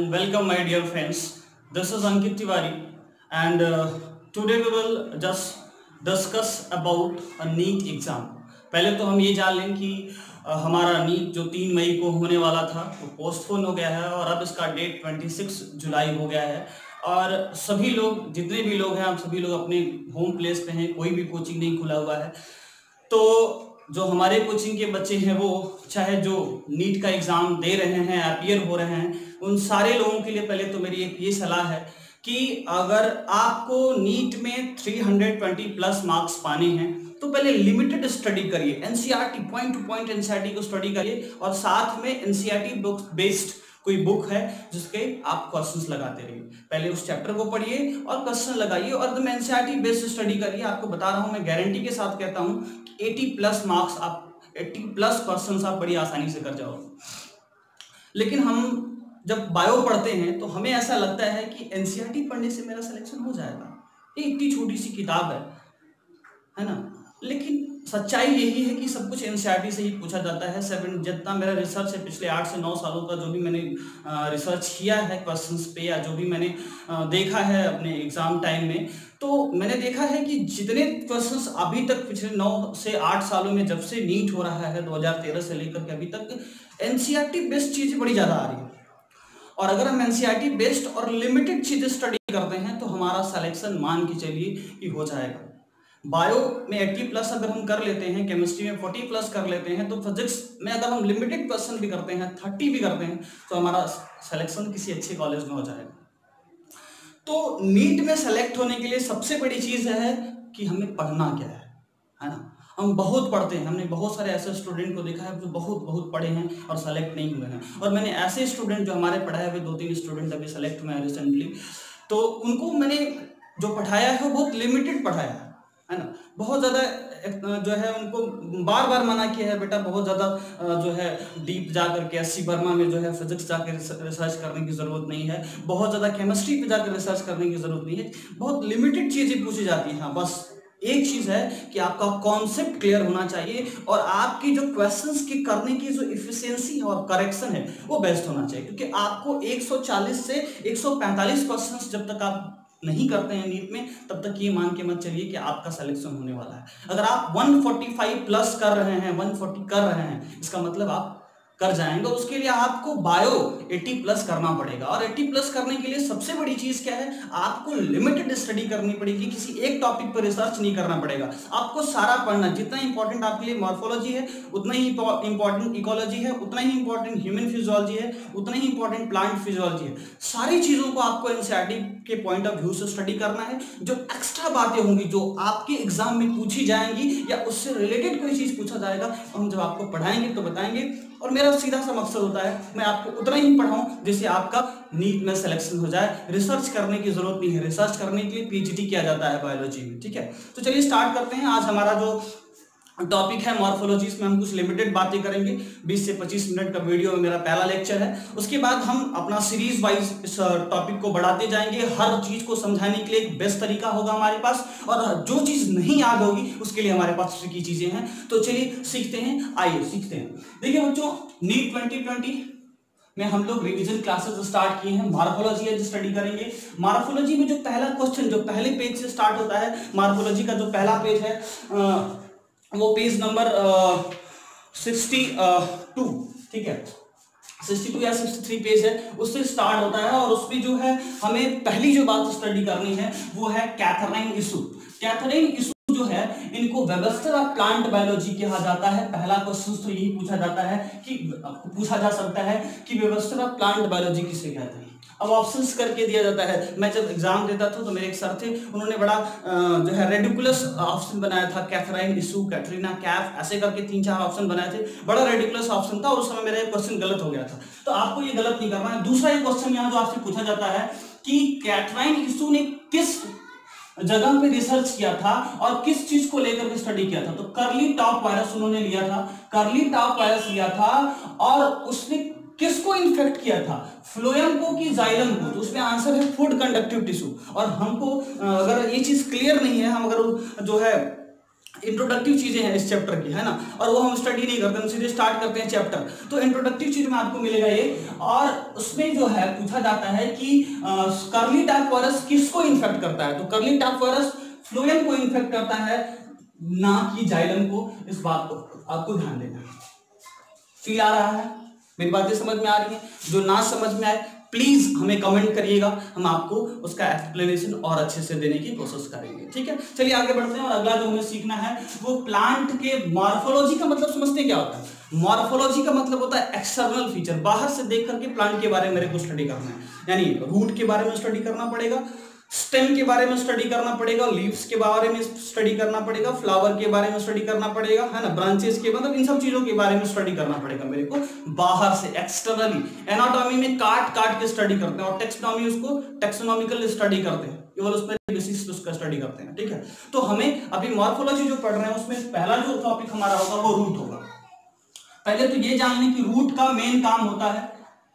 and welcome my dear friends. This is Ankit Tiwari and today we will just discuss about a NEET exam. पहले तो हम ये जान लें कि हमारा नीट जो 3 मई को होने वाला था वो पोस्टपोन हो गया है और अब इसका डेट 26 जुलाई हो गया है। और सभी लोग जितने भी लोग हैं आप सभी लोग अपने होम प्लेस पे हैं, कोई भी कोचिंग नहीं खुला हुआ है। तो जो हमारे कोचिंग के बच्चे हैं वो चाहे जो नीट का एग्ज़ाम दे रहे हैं, अपीयर हो रहे हैं, उन सारे लोगों के लिए पहले तो मेरी एक ये सलाह है कि अगर आपको नीट में 320 प्लस मार्क्स पाने हैं तो पहले लिमिटेड स्टडी करिए, NCERT point to point NCERT को स्टडी करिए और साथ में एनसीईआरटी बुक बेस्ड कोई बुक है जिसके आप क्वेश्चंस लगाते रहिए। पहले उस चैप्टर को पढ़िए और क्वेश्चन लगाइए और एकदम एनसीईआरटी बेस्ड स्टडी करिए। आपको बता रहा हूं, मैं गारंटी के साथ कहता हूं कि 80 प्लस मार्क्स आप 80 प्लस क्वेश्चंस आप बड़ी आसानी से कर जाओगे। लेकिन हम जब बायो पढ़ते हैं तो हमें ऐसा लगता है कि एनसीईआरटी पढ़ने से मेरा सिलेक्शन हो जाएगा, ये इतनी छोटी सी किताब है ना। लेकिन सच्चाई यही है कि सब कुछ एनसीईआरटी से ही पूछा जाता है। जितना मेरा रिसर्च है पिछले 8 से 9 सालों का, जो भी मैंने रिसर्च किया है क्वेश्चंस पे या जो भी मैंने देखा है अपने एग्जाम टाइम में, तो मैंने देखा है कि जितने क्वेश्चंस अभी तक पिछले 9 से 8 सालों में जब से नीट हो रहा है 2013 से लेकर के अभी तक एनसीईआरटी बेस्ड चीज़ें बड़ी ज़्यादा आ रही है। और अगर हम एनसीईआरटी बेस्ड और लिमिटेड चीज़ें स्टडी करते हैं तो हमारा सिलेक्शन मान के चलिए कि हो जाएगा। बायो में 80 प्लस अगर हम कर लेते हैं, केमिस्ट्री में 40 प्लस कर लेते हैं, तो फिजिक्स में अगर हम लिमिटेड क्वेश्चन भी करते हैं, 30 भी करते हैं, तो हमारा सिलेक्शन किसी अच्छे कॉलेज में हो जाएगा। तो नीट में सेलेक्ट होने के लिए सबसे बड़ी चीज़ है कि हमें पढ़ना क्या है ना। हम बहुत पढ़ते हैं, हमने बहुत सारे ऐसे स्टूडेंट को देखा है जो बहुत पढ़े हैं और सेलेक्ट नहीं हुए हैं। और मैंने ऐसे स्टूडेंट जो हमारे पढ़ाए हुए 2-3 स्टूडेंट अभी सेलेक्ट हुए हैं रिसेंटली, तो उनको मैंने जो पढ़ाया है वो बहुत लिमिटेड पढ़ाया है ना। बहुत ज़्यादा जो है उनको बार बार मना किया है, बेटा बहुत ज़्यादा जो है डीप जा करके एससी वर्मा में जो है फिजिक्स जाकर रिसर्च करने की ज़रूरत नहीं है, बहुत ज़्यादा केमिस्ट्री पे जाकर रिसर्च करने की ज़रूरत नहीं है, बहुत लिमिटेड चीज़ें पूछी जाती हैं। बस एक चीज़ है कि आपका कॉन्सेप्ट क्लियर होना चाहिए और आपकी जो क्वेश्चंस की करने की जो इफिशिएंसी और करेक्शन है वो बेस्ट होना चाहिए। क्योंकि आपको 140 से 145 क्वेश्चंस जब तक आप नहीं करते हैं नीट में, तब तक ये मान के मत चलिए कि आपका सिलेक्शन होने वाला है। अगर आप 145 प्लस कर रहे हैं, 140 कर रहे हैं, इसका मतलब आप कर जाएंगे। उसके लिए आपको बायो 80 प्लस करना पड़ेगा और 80 प्लस करने के लिए सबसे बड़ी चीज क्या है, आपको लिमिटेड स्टडी करनी पड़ेगी, किसी एक टॉपिक पर रिसर्च नहीं करना पड़ेगा। आपको सारा पढ़ना, जितना इंपॉर्टेंट आपके लिए मॉर्फोलॉजी है उतना ही इंपॉर्टेंट इकोलॉजी है, उतना ही इंपॉर्टेंट ह्यूमन फिजियोलॉजी है, उतना ही इंपॉर्टेंट प्लांट फिजियोलॉजी है। सारी चीजों को आपको एनसीईआरटी के पॉइंट ऑफ व्यू से स्टडी करना है। जो एक्स्ट्रा बातें होंगी जो आपके एग्जाम में पूछी जाएंगी या उससे रिलेटेड कोई चीज पूछा जाएगा, हम जब आपको पढ़ाएंगे तो बताएंगे। और मेरा सीधा सा मकसद होता है मैं आपको उतना ही पढ़ाऊं जिससे आपका नीट में सिलेक्शन हो जाए। रिसर्च करने की जरूरत नहीं है, रिसर्च करने के लिए पीएचडी किया जाता है बायोलॉजी में, ठीक है। तो चलिए स्टार्ट करते हैं। आज हमारा जो टॉपिक है मॉर्फोलॉजी, इसमें हम कुछ लिमिटेड बातें करेंगे। 20 से 25 मिनट का वीडियो में मेरा पहला लेक्चर है। उसके बाद हम अपना सीरीज वाइज इस टॉपिक को बढ़ाते जाएंगे। हर चीज को समझाने के लिए एक बेस्ट तरीका होगा हमारे पास, और जो चीज नहीं याद होगी उसके लिए हमारे पास ट्रिकी चीजें हैं। तो चलिए सीखते हैं, आइए सीखते हैं। देखिए बच्चों, नीट 2020 में हम लोग रिवीजन क्लासेस स्टार्ट किए हैं। मॉर्फोलॉजी आज स्टडी करेंगे। मॉर्फोलॉजी में जो पहला क्वेश्चन जो पहले पेज से स्टार्ट होता है, मॉर्फोलॉजी का जो पहला पेज है वो पेज नंबर 62, ठीक है, 62 या 63 पेज है, उससे स्टार्ट होता है। और उसमें जो है हमें पहली जो बात स्टडी करनी है वो है कैथरीन इशू। कैथरीन इशू जो है इनको वेबस्टर ऑफ प्लांट बायोलॉजी कहा जाता है। पहला क्वेश्चन तो यही पूछा जाता है कि पूछा जा सकता है कि वेबस्टर ऑफ प्लांट बायोलॉजी किसे कहते हैं। अब ऑप्शंस करके दिया जाता है। मैं जब एग्जाम देता था तो मेरे एक सर थे, उन्होंने बड़ा जो है रेडिकुलस ऑप्शन बनाया था, कैथरीन इशू, कैटरीना कैफ, ऐसे करके 3-4 ऑप्शन बनाए थे। बड़ा रेडिकुलस ऑप्शन था और उस समय मेरा एक क्वेश्चन गलत हो गया था। तो आपको ये गलत नहीं करना है। दूसरा एक क्वेश्चन यहाँ जो आपसे पूछा जाता है कि कैटरीन इशू ने किस जगह पे रिसर्च किया था और किस चीज को लेकर के स्टडी किया था। तो कर्ली टॉप वायरस उन्होंने लिया था, कर्ली टॉप वायरस लिया था और उसने किसको इन्फेक्ट किया था, फ्लोएम को कि जाइलम को। तो उसमें आंसर है फूड कंडक्टिव टिश्यू। और हमको अगर ये चीज क्लियर नहीं है, हम अगर जो है इंट्रोडक्टिव चीजें हैं इस चैप्टर की, है ना, और वो हम स्टडी नहीं करते, हम सीधे स्टार्ट करते हैं चैप्टर। तो इंट्रोडक्टिव चीज में आपको मिलेगा ये, और उसमें जो है पूछा जाता है कि कर्ली टैप वायरस किसको इन्फेक्ट करता है। तो कर्ली टैप वायरस फ्लोएम को इन्फेक्ट करता है, ना कि जाइलम को। इस बात को आपको ध्यान देना। फील आ रहा है, मेरी बातें समझ में आ रही है? जो ना समझ में आए प्लीज हमें कमेंट करिएगा, हम आपको उसका एक्सप्लेनेशन और अच्छे से देने की कोशिश करेंगे, ठीक है। चलिए आगे बढ़ते हैं, और अगला जो हमें सीखना है वो प्लांट के मॉर्फोलॉजी का मतलब समझते हैं क्या होता है। मॉर्फोलॉजी का मतलब होता है एक्सटर्नल फीचर, बाहर से देख करके प्लांट के बारे में मेरे को स्टडी करना है, यानी रूट के बारे में स्टडी करना पड़ेगा, स्टेम के बारे में स्टडी करना पड़ेगा, लीव्स के बारे में स्टडी करना पड़ेगा, फ्लावर के बारे में स्टडी करना पड़ेगा, है ना, ब्रांचेस के, मतलब इन सब चीजों के बारे में स्टडी करना पड़ेगा मेरे को बाहर से, एक्सटर्नली। एनाटॉमी में काट काट के स्टडी करते हैं, और टेक्सोनॉमी उसको टेक्सोनॉमिकल स्टडी करते हैं, केवल उस पर बेसिस पे उसका स्टडी करते हैं, ठीक है। तो हमें अभी मॉर्फोलॉजी जो पढ़ रहे हैं उसमें पहला जो टॉपिक हमारा होगा वो रूट होगा। पहले तो ये जान लें कि रूट का मेन काम होता है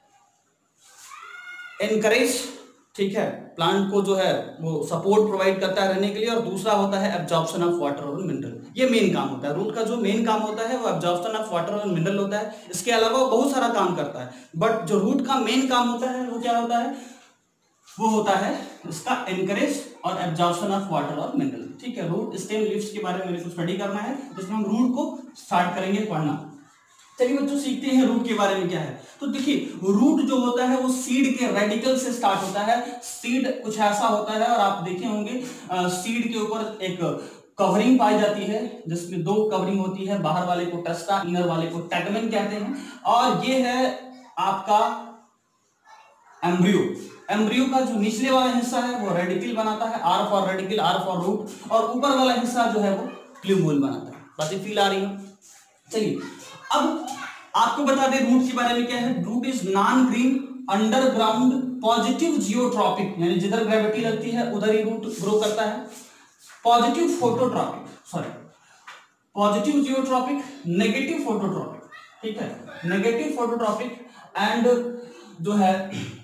एनकरेज, ठीक है, प्लांट को जो है वो सपोर्ट प्रोवाइड करता है रहने के लिए, और दूसरा होता है एब्जॉर्प्शन ऑफ वाटर और मिनरल। ये मेन काम होता है रूट का, जो मेन काम होता है वो एब्जॉर्प्शन ऑफ वाटर और मिनरल होता है। इसके अलावा वो बहुत सारा काम करता है, बट जो रूट का मेन काम होता है वो क्या होता है, वो होता है इसका एनकरेज और एब्जॉर्प्शन ऑफ वाटर और मिनरल, ठीक है। रूट स्टेम लीव्स के बारे में मेरे को स्टडी करना है, जिसमें हम रूट को स्टार्ट करेंगे पढ़ना। चलिए बच्चों सीखते हैं रूट के बारे में क्या है। तो देखिए रूट जो होता है वो सीड के रेडिकल से स्टार्ट होता है। सीड कुछ ऐसा होता है, और आप देखे होंगे सीड के ऊपर एक कवरिंग पाई जाती है, जिसमें दो कवरिंग होती है, बाहर वाले को टेस्टा, इनर वाले को टेगमेन कहते हैं, और ये है आपका एम्ब्रियो। एम्ब्रियो का जो निचले वाला हिस्सा है वो रेडिकल बनाता है, R for radicle, R for root, और ऊपर वाला हिस्सा जो है वो प्लूमोल बनाता है। बातें फील आ रही है? चलिए अब आपको बता दें रूट के बारे में क्या है। Root is non green underground positive geotropic, यानी जिधर ग्रेविटी लगती है उधर ही रूट ग्रो करता है। Positive phototropic, sorry positive geotropic, negative phototropic, ठीक है, नेगेटिव फोटोट्रॉपिक। एंड जो है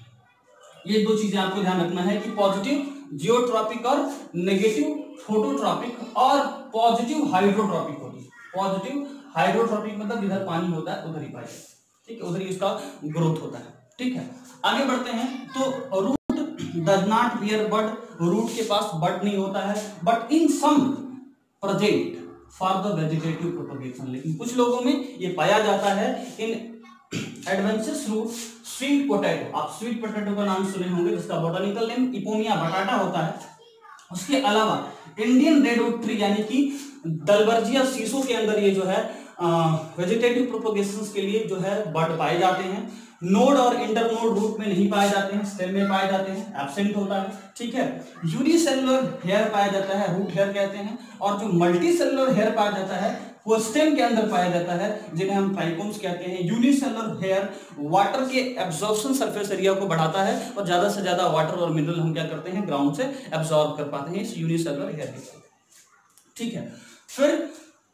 ये दो चीजें आपको ध्यान रखना है कि पॉजिटिव जियोट्रॉपिक और नेगेटिव फोटोट्रॉपिक, और पॉजिटिव हाइड्रोट्रॉपिक होती है। पॉजिटिव हाइड्रोट्रॉपिक मतलब जिधर पानी होता है उधर ही पाएगा, ठीक है, उधर ही उसका ग्रोथ होता है, ठीक है। आगे बढ़ते हैं। तो root does not bear bud, root के पास बड नहीं होता है, but in some present for the vegetative propagation, लेकिन कुछ लोगों में ये पाया जाता है। In adventurous root sweet potato, आप स्वीट पोटैटो का नाम सुने होंगे, जिसका बोटानिकल नेम इपोमिया बटाटा होता है। उसके अलावा इंडियन रेडवुड ट्री यानी कि दलबर्जिया शीशों के अंदर ये जो है वेजिटेटिव प्रोपगेशन के लिए जो है बड पाए जाते हैं। नोड और इंटरनोड रूट में नहीं पाए जाते हैं, स्टेम में पाए जाते हैं, एब्सेंट होता है, ठीक है। यूनिसेलुलर हेयर पाया जाता है, रूट हेयर कहते हैं, और जो मल्टीसेलुलर हेयर पाया जाता है वो स्टेम के अंदर पाया जाता है, जिन्हें हम ट्राइकोम्स कहते हैं। यूनिसेलुलर हेयर वाटर के एब्जॉर्प्शन सरफेस एरिया को बढ़ाता है, और ज्यादा से ज्यादा वाटर और मिनरल हम क्या करते हैं ग्राउंड से एब्जॉर्ब कर पाते हैं इस यूनिसेलुलर हेयर के, ठीक है। फिर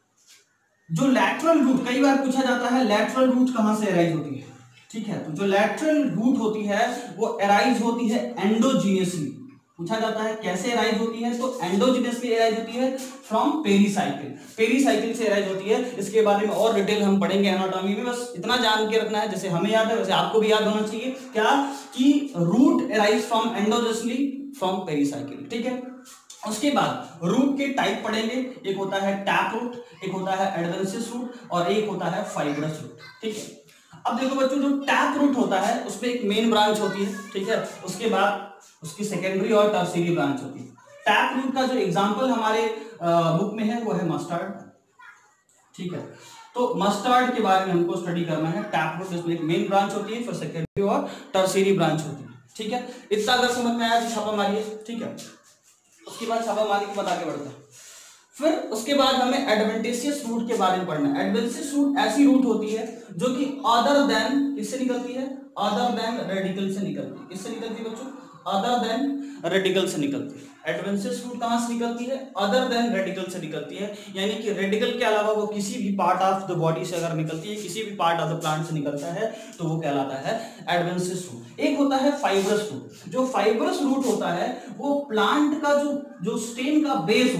जो लैटरल रूट, कई बार पूछा जाता है लैटरल रूट कहां से अराइज होती है, ठीक है। तो जो लैटरल रूट होती है वो अराइज होती है एंडोजीनियसली। पूछा जाता है कैसे अराइज होती है, तो एंडोजीनियसली अराइज होती है फ्रॉम पेरीसाइकिल, पेरीसाइकिल से अराइज होती है। इसके बारे में और डिटेल हम पढ़ेंगे एनाटॉमी में, बस इतना जान के रखना है, जैसे हमें याद है वैसे आपको भी याद होना चाहिए क्या, कि root arise from endogenously from pericycle, ठीक है। उसके बाद रूट के टाइप पढ़ेंगे, एक होता है टैप रूट, एक होता है एडवेंसिस रूट, और एक होता है फाइब्रस रूट, ठीक है। अब देखो बच्चों, जो टैप रूट होता है उसमें एक मेन ब्रांच होती है, ठीक है, उसके बाद उसकी सेकेंडरी और टर्शियरी ब्रांच होती है। टैप रूट का जो एग्जांपल हमारे बुक में है वो है मस्टर्ड, ठीक है। तो मस्टर्ड के बारे में हमको स्टडी करना है। टैप रूट इसमें एक मेन ब्रांच होती है, फिर सेकेंडरी और टर्शियरी ब्रांच होती है, ठीक है। इतना अगर समझ में आया तो छापा मारिए, ठीक है। उसके बाद छापा मारी के बाद आगे बढ़ते हैं। फिर उसके बाद हमें एडवेंटिशियस रूट के बारे में पढ़ना है। एडवेंटिशियस रूट ऐसी रूट होती है जो कि अदर देन किससे निकलती है, अदर देन रेडिकल से निकलती है। किससे निकलती है बच्चों, अदर देन रेडिकल से निकलती है। एडवेंटिशियस रूट कहां से निकलती है, अदर देन रेडिकल से निकलती है, यानी कि रेडिकल के अलावा वो किसी भी पार्ट ऑफ द बॉडी से अगर निकलती है, किसी भी पार्ट ऑफ द प्लांट से निकलता है, तो वो कहलाता है एडवेंटिशियस रूट। एक होता है फाइब्रस रूट। जो फाइब्रस रूट होता है वो प्लांट का जो स्टेम का बेस होता है,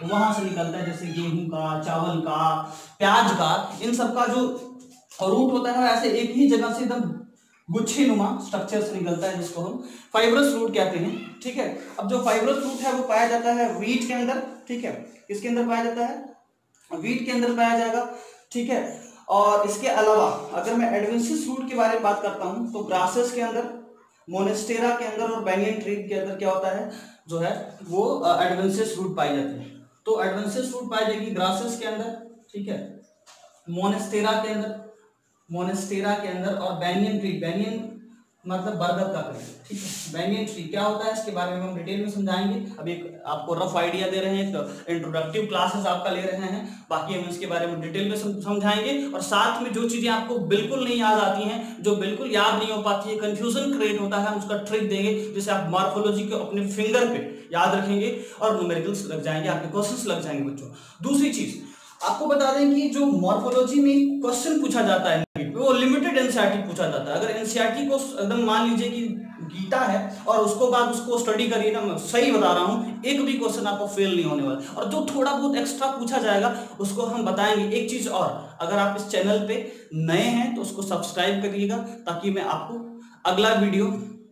वहां से निकलता है, जैसे गेहूं का, चावल का, प्याज का, इन सब का जो रूट होता है ऐसे एक ही जगह से एकदम गुच्छे नुमा स्ट्रक्चर से निकलता है, जिसको हम फाइब्रस रूट कहते हैं। ठीक है, अब जो फाइब्रस रूट है वो पाया जाता है वीट के अंदर। ठीक है, किसके अंदर पाया जाता है? वीट के अंदर पाया जाएगा। ठीक है, और इसके अलावा अगर मैं एडवेंसिस रूट के बारे में बात करता हूं तो ग्रासेस के अंदर, मोनेस्टेरा के अंदर और बैनियन ट्री के अंदर क्या होता है, जो है वो एडवेंसिस रूट पाई जाती है। तो एडवेंसिस रूट पाई जाएगी ग्रासेस के अंदर, ठीक है, मोनेस्टेरा के अंदर, मोनेस्टेरा के अंदर, और बैनियन ट्री, बैनियन मतलब बरगद का पेड़। ठीक है, बैनियन ट्री क्या होता है इसके बारे में हम डिटेल में समझाएंगे। अब एक आपको रफ आइडिया दे रहे हैं, एक इंट्रोडक्टिव क्लासेस आपका ले रहे हैं, बाकी हम इसके बारे में डिटेल में समझाएंगे। और साथ में जो चीजें आपको बिल्कुल नहीं याद आती हैं, जो बिल्कुल याद नहीं हो पाती है, कंफ्यूजन क्रिएट होता है, हम उसका ट्रिक देंगे जिससे आप मॉर्फोलॉजी को अपने फिंगर पे याद रखेंगे और न्यूमेरिकल्स लग जाएंगे, आपके क्वेश्चंस लग जाएंगे बच्चों। दूसरी चीज आपको बता दें कि जो मॉर्फोलॉजी में क्वेश्चन पूछा जाता है वो लिमिटेड एनसीईआरटी पूछा जाता है। अगर एनसीईआरटी को एकदम मान लीजिए कि गीता है और उसको बाद उसको स्टडी करिए ना, मैं सही बता रहा हूँ, एक भी क्वेश्चन आपको फेल नहीं होने वाला। और जो थोड़ा बहुत एक्स्ट्रा पूछा जाएगा उसको हम बताएंगे। एक चीज और, अगर आप इस चैनल पे नए हैं तो उसको सब्सक्राइब करिएगा, ताकि मैं आपको अगला वीडियो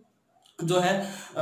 जो है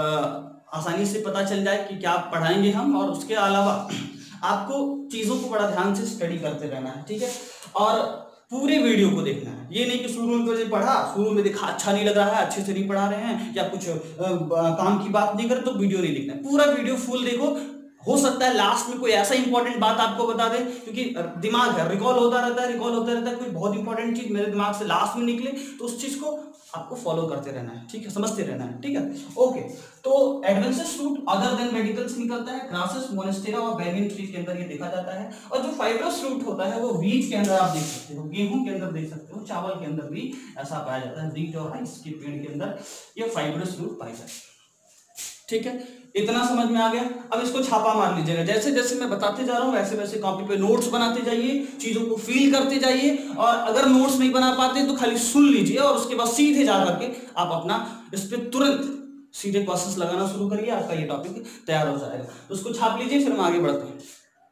आसानी से पता चल जाए कि क्या पढ़ाएंगे हम। और उसके अलावा आपको चीजों को बड़ा ध्यान से स्टडी करते रहना है। ठीक है, और पूरे वीडियो को देखना है। ये नहीं कि शुरू में पढ़ा, शुरू में देखा अच्छा नहीं लग रहा है, अच्छे से नहीं पढ़ा रहे हैं, या कुछ काम की बात नहीं करे तो वीडियो नहीं देखना है। पूरा वीडियो फुल देखो। हो सकता है लास्ट में कोई ऐसा इंपॉर्टेंट बात आपको बता दे, क्योंकि दिमाग है, रिकॉल होता रहता है, रिकॉल होता रहता है, कोई बहुत इंपॉर्टेंट चीज मेरे दिमाग से लास्ट में निकले तो उस चीज को आपको फॉलो करते रहना है। ठीक है, समझते रहना है। ठीक है, ओके। तो adventitious root other than medical से निकलता है, ग्रासेस, मोनेस्टेरा और बैनियन ट्री के अंदर ये देखा जाता है। और जो फाइब्रस रूट होता है वो वीट के अंदर आप देख सकते हो, गेहूं के अंदर देख सकते हो, चावल के अंदर भी ऐसा पाया जाता है, वीट और राइस के पेड़ के अंदर ये फाइब्रस रूट पाया जाता है। ठीक है, इतना समझ में आ गया। अब इसको छापा मार लीजिएगा, जैसे जैसे मैं बताते जा रहा हूँ वैसे वैसे कॉपी पे नोट्स बनाते जाइए, चीजों को फील करते जाइए। और अगर नोट्स नहीं बना पाते तो खाली सुन लीजिए और उसके बाद सीधे जा करके आप अपना इस पे तुरंत सीधे क्वेश्चंस लगाना शुरू करिए, आपका ये टॉपिक तैयार हो जाएगा। तो उसको छाप लीजिए, फिर हम आगे बढ़ते हैं।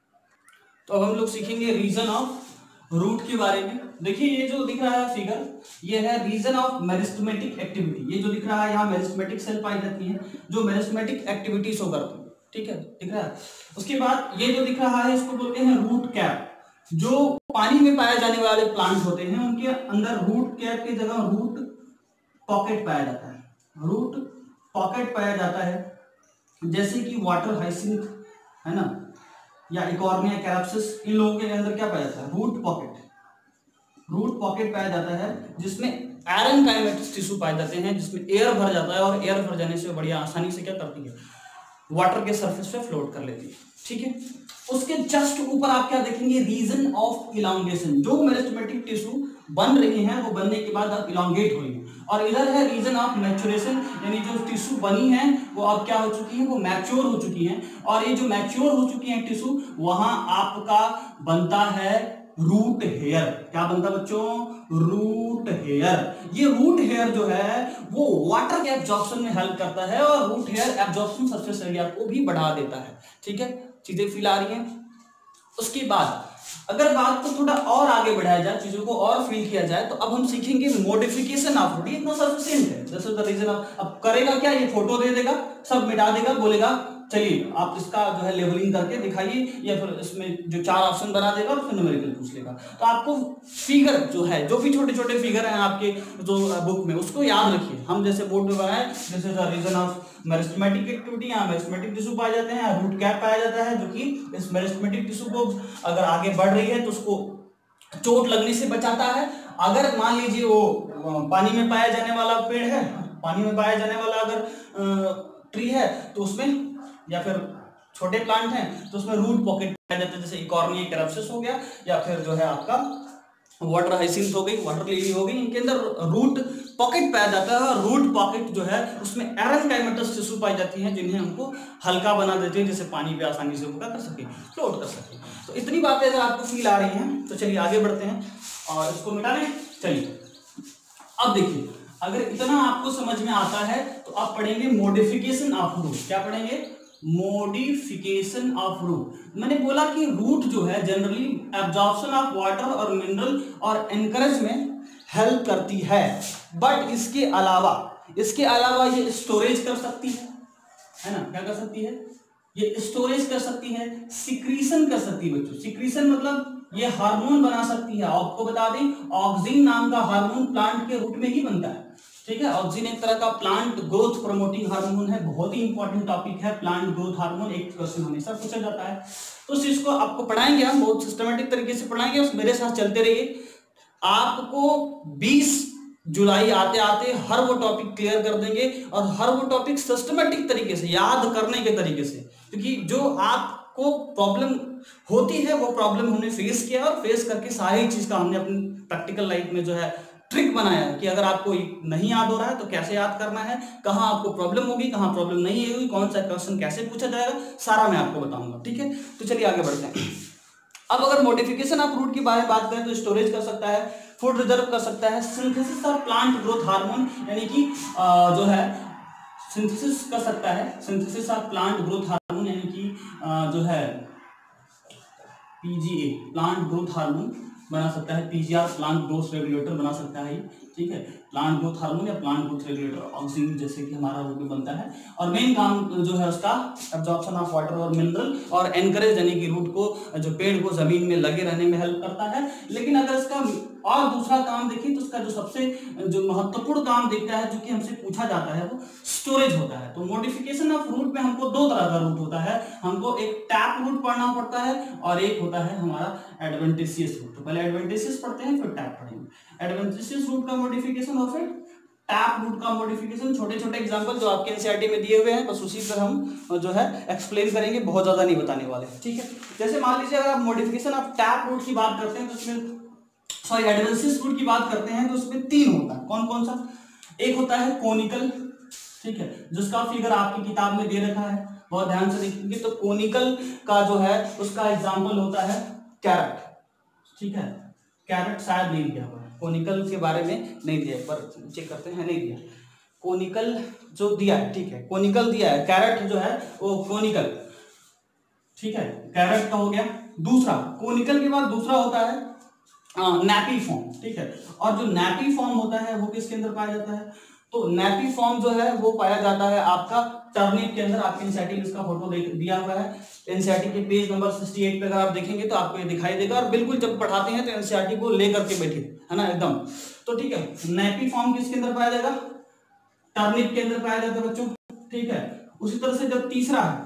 तो अब हम लोग सीखेंगे रीजन ऑफ रूट के बारे में। देखिए ये जो दिख रहा है फिगर, ये है रीजन ऑफ मेरिस्टेमेटिक एक्टिविटी। ये जो दिख रहा है यहाँ मेरिस्टेमेटिक सेल पाई जाती है जो मेरिस्टेमेटिक एक्टिविटी शो करती है। ठीक है, दिख रहा है। उसके बाद ये जो दिख रहा है इसको बोलते हैं रूट कैप। जो पानी में पाए जाने वाले प्लांट होते हैं उनके अंदर रूट कैप की जगह रूट पॉकेट पाया जाता है, रूट पॉकेट पाया जाता है। जैसे कि वाटर हाइसिंथ है ना, या इकॉर्निया कैरप्सिस, इन लोगों के अंदर क्या पाया जाता है? रूट पॉकेट, रूट पॉकेट पाया जाता है जिसमें आयरन काइमेटिक टिश्यू पाए जाते हैं, जिसमें एयर भर जाता है और एयर भर जाने से बढ़िया आसानी से क्या करती है, वाटर के सरफेस पे फ्लोट कर लेती है। ठीक है, उसके जस्ट ऊपर आप क्या देखेंगे? Region of elongation. जो मेरिस्टेमेटिक टिश्यू बन रही हैं वो बनने के बाद अब इलांगेट हो रही है। और इधर है रीजन ऑफ मैच्योरेशन, यानी जो टिश्यू बनी है वो अब क्या हो चुकी है, वो मैच्योर हो चुकी हैं। और ये जो मैच्योर हो चुकी हैं टिश्यू, वहां आपका बनता है रूट हेयर। क्या बनता है बच्चों? Root hair. ये रूट हेयर जो है वो वाटर के एब्जॉर्प्शन में हेल्प करता है और root hair absorption surface area को भी बढ़ा देता है। ठीक है, चीजें फील आ रही हैं। उसके बाद अगर बात को थोड़ा और आगे बढ़ाया जाए, चीजों को और फील किया जाए, तो अब हम सीखेंगे मॉडिफिकेशन ऑफ रूट। इतना सफिशिएंट है, this is the region of. अब करेगा क्या? ये फोटो दे देगा, सब मिटा देगा, बोलेगा चलिए आप इसका जो है लेवलिंग करके दिखाइए, या फिर इसमें जो 4 ऑप्शन बना देगा और फिर न्यूमेरिकल पूछ लेगा। तो आपको फिगर जो है, जो भी छोटे छोटे फिगर हैं आपके जो बुक में, उसको याद रखिए। हम जैसे बोर्ड में बनाए, this is the region of meristematic activity. यहाँ मेरिस्टेमेटिक टिश्यू पाए जाते हैं, रूट कैप पाया जाता है, जो कि इस मेरिस्टेमेटिक टिश्यू को अगर आगे बढ़ रही है तो उसको चोट लगने से बचाता है। अगर मान लीजिए वो पानी में पाया जाने वाला पेड़ है, पानी में पाया जाने वाला अगर ट्री है तो उसमें, या फिर छोटे प्लांट हैं तो उसमें रूट पॉकेट पाया जाता है, जैसे इकॉर्निया कैरप्सिस हो गया, या फिर जो है आपका वाटर हाइसिंथ हो गई, वाटर लिली हो गई, इनके अंदर रूट पॉकेट पाया जाता है। और रूट पॉकेट जो है उसमें एरन काइमेटस टिश्यू पाई जाती है, जिन्हें हमको हल्का बना देते हैं, जैसे पानी पे आसानी से उनका कर सके, फ्लोट कर सके। तो इतनी बातें अगर आपको फील आ रही हैं तो चलिए आगे बढ़ते हैं और इसको मिटा लें। चलिए अब देखिए, अगर इतना आपको समझ में आता है तो आप पढ़ेंगे मॉडिफिकेशन ऑफ रूट। क्या पढ़ेंगे? Modification of root. मैंने बोला कि रूट जो है जनरली एब्जॉर्प्शन ऑफ वाटर और मिनरल और एनकरेज में हेल्प करती है, बट इसके अलावा ये स्टोरेज कर सकती है ना, क्या कर सकती है, ये स्टोरेज कर सकती है, सिक्रीशन कर सकती है बच्चों। सिक्रीशन मतलब ये हार्मोन बना सकती है। आपको बता दें ऑक्सिन नाम का हार्मोन प्लांट के रूट में ही बनता है, ठीक है। ऑक्सिन एक तरह का प्लांट ग्रोथ प्रमोटिंग हार्मोन है, बहुत ही इंपॉर्टेंट टॉपिक है प्लांट ग्रोथ हार्मोन, एक क्वेश्चन हमेशा पूछा जाता है। तो उस चीज को आपको पढ़ाएंगे, हम बहुत सिस्टमेटिक तरीके से पढ़ाएंगे, उस मेरे साथ चलते रहिए। आपको 20 जुलाई आते आते हर वो टॉपिक क्लियर कर देंगे और हर वो टॉपिक सिस्टमेटिक तरीके से याद करने के तरीके से, क्योंकि जो आपको प्रॉब्लम होती है वो प्रॉब्लम हमने फेस किया और फेस करके सारी चीज का हमने अपनी प्रैक्टिकल लाइफ में जो है ट्रिक बनाया है कि अगर आपको नहीं याद हो रहा है तो कैसे याद करना है, कहाँ आपको प्रॉब्लम होगी, कहाँ प्रॉब्लम नहीं होगी, कौन सा क्वेश्चन कैसे पूछा जाएगा, सारा मैं आपको बताऊंगा, ठीक है। तो चलिए आगे बढ़ते हैं। अब अगर मॉडिफिकेशन ऑफ रूट के बारे में बात करें तो स्टोरेज कर सकता है, फूड रिजर्व कर सकता है, synthesis of plant growth hormone यानी कि जो है सिंथेसिस कर सकता है, synthesis of plant growth hormone यानी कि जो है पीजीए प्लांट ग्रोथ हार्मोन बना सकता है, पीजीआर प्लांट ग्रोथ रेगुलेटर बना सकता है, ठीक है। प्लांट ग्रोथ हार्मोन या प्लांट ग्रोथ रेगुलेटर ऑक्सीजन जैसे कि हमारा रूट में बनता है, और मेन काम जो है उसका एब्जॉर्प्शन ऑफ वाटर और मिनरल और एनकरेज यानी कि रूट को जो पेड़ को जमीन में लगे रहने में हेल्प करता है। लेकिन अगर इसका और दूसरा काम देखें तो उसका जो सबसे जो महत्वपूर्ण काम देखता है जो कि हमसे पूछा जाता है वो स्टोरेज होता है। तो मॉडिफिकेशन ऑफ रूट में हमको दो तरह का रूट होता है, हमको एक टैप रूट पढ़ना पड़ता है और एक होता है हमारा एडवेंटिशियस रूट। तो पहले एडवेंटिशियस पढ़ते हैं फिर टैप पढ़ेंगे। एडवेंटिशियस रूट का मॉडिफिकेशन और फिर टैप रूट का मॉडिफिकेशन, छोटे छोटे एग्जांपल जो आपके एनसीईआरटी में दिए हुए हैं बस उसी पर हम जो है एक्सप्लेन करेंगे, बहुत ज्यादा नहीं बताने वाले, ठीक है। जैसे मान लीजिए अगर आप मॉडिफिकेशन ऑफ टैप रूट की बात करते हैं तो उसमें एडवेंटिशियस रूट की बात करते हैं तो उसमें तीन होता है। कौन कौन सा? एक होता है कोनिकल, ठीक है, जिसका फिगर आपकी किताब में दे रखा है, बहुत ध्यान से देखेंगे। तो कोनिकल का जो है उसका एग्जांपल होता है कैरेट, ठीक है। कैरेट शायद नहीं दिया हुआ है, कोनिकल के बारे में नहीं दिया, पर चेक करते हैं, नहीं दिया कोनिकल जो दिया है, ठीक है, कोनिकल दिया है, कैरेट जो है वो कोनिकल, ठीक है, कैरेट का हो गया। दूसरा कोनिकल के बाद दूसरा होता है नैपी फॉर्म, ठीक है। और जो नैपी फॉर्म होता है वो किसके अंदर पाया जाता है? तो नैपी फॉर्म जो है वो पाया जाता है आपका टर्निप के अंदर। आपके एनसीईआरटी में इसका फोटो दिया हुआ है, एनसीईआरटी के पेज नंबर 68 पे अगर आप देखेंगे तो आपको ये दिखाई देगा। और बिल्कुल जब पढ़ाते हैं तो एनसीईआरटी को लेकर के बैठे, है ना, एकदम। तो ठीक है, नैपी फॉर्म किसके अंदर पाया जाएगा? टर्निप के अंदर पाया जाता है बच्चों, ठीक है। उसी तरह से जब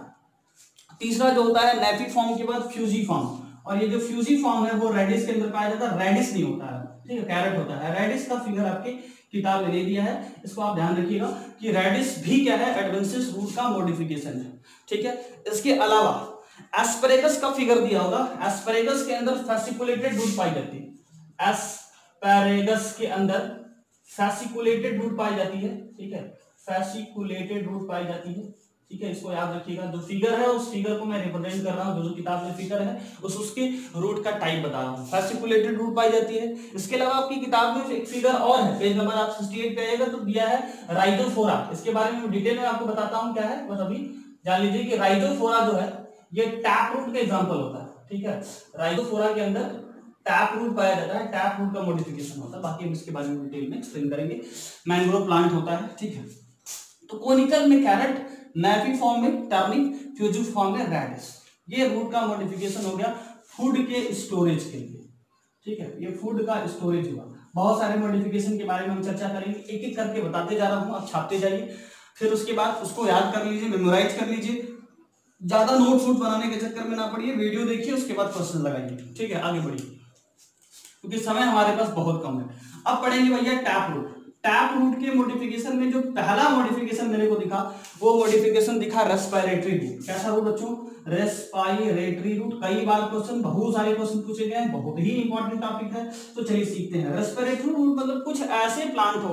तीसरा जो होता है नैपी फॉर्म के बाद फ्यूजी फॉर्म, और ये जो फ्यूजी फॉर्म है वो रेडिस के अंदर पाया जाता है, रेडिस नहीं होता है, ठीक है, कैरेट होता है। रेडिस का फिगर आपके किताब में दे दिया है, इसको आप ध्यान रखिएगा कि रेडिस भी क्या है, एडवेंटिशियस रूट का मॉडिफिकेशन है, ठीक है। इसके अलावा एस्पैरेगस का फिगर दिया होगा, एस्पैरेगस के अंदर फैसिकुलेटेड रूट पाई जाती है, एस्पैरेगस के अंदर फैसिकुलेटेड रूट पाई जाती है, ठीक है, फैसिकुलेटेड रूट पाई जाती है, ठीक है। इसको याद रखिएगा, जो फिगर है उस फिगर को मैं रिप्रेजेंट कर रहा हूँ, जो किताब में फिगर है उसके रूट का टाइप बता रहा हूँ, फैसिकुलेटेड रूट पाई जाती है। इसके अलावा आपकी किताब में एक फिगर और है, पेज नंबर आप 68 पे आएगा तो दिया है राइजोफोरा। इसके बारे में डिटेल में आपको बताता हूँ क्या है, बस अभी जान लीजिए कि राइजोफोरा जो है ये टैप रूट का एग्जाम्पल होता है, ठीक है। राइजोफोरा के अंदर टैप रूट पाया जाता है, टैप रूट का मॉडिफिकेशन होता है, बाकी हम इसके बारे में डिटेल में एक्सप्लेन करेंगे। मैंग्रोव प्लांट होता है, ठीक है। तो कोनिकल में कैरेट, नैपी फॉर्म में टर्निप, फ्यूजी फॉर्म में रेडिस। ये रूट का मॉडिफिकेशन हो गया फूड के स्टोरेज के लिए, ठीक है, ये फूड का स्टोरेज हुआ। बहुत सारे मॉडिफिकेशन के बारे में हम चर्चा करेंगे, एक एक करके बताते जा रहा हूं, आप छापते जाइए, फिर उसके बाद उसको याद कर लीजिए, मेमोराइज कर लीजिए, ज्यादा नोट फूट बनाने के चक्कर में ना पड़िए, वीडियो देखिए उसके बाद क्वेश्चन लगाइए, ठीक है। आगे बढ़िए क्योंकि समय हमारे पास बहुत कम है। अब पढ़ेंगे भैया टैप रूट। टैप रूट के मॉडिफिकेशन में जो पहला मॉडिफिकेशन मेरे को दिखा वो मॉडिफिकेशन दिखा रेस्पिरेटरी रूट। कैसा रूट बच्चों? Respiratory root. कई बार क्वेश्चन, बहुत सारे क्वेश्चन पूछे गए हैं, बहुत ही इंपॉर्टेंट टॉपिक है, तो चलिए सीखते हैं। रेस्पिरेटरी रूट मतलब कुछ ऐसे प्लांट